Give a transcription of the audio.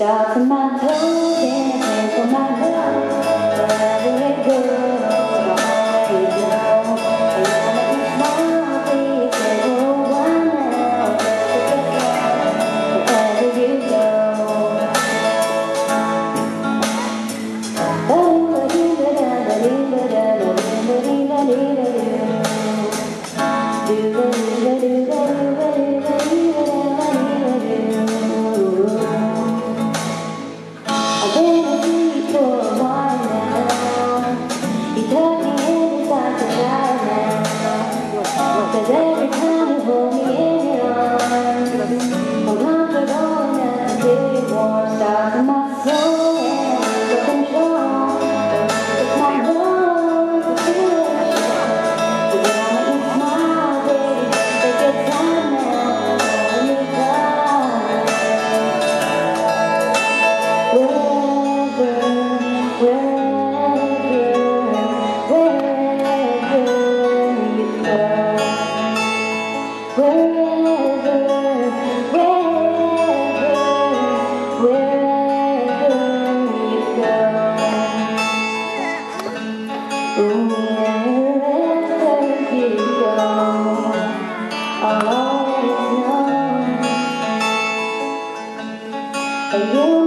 Start to my toes and hands on my love. Wherever it goes, I'm always know. And you make me smile, please say oh why now. Wherever you go. I've been asleep for a while now. You tuck me in inside the night now. 'Cause every time you hold me in your arms, I'm comfortable enough to feel you warm. Stars in my soul and under control. It's my love to feel it. You gotta make me smile, baby. Take your time now. Let me cry. I'll always know. And you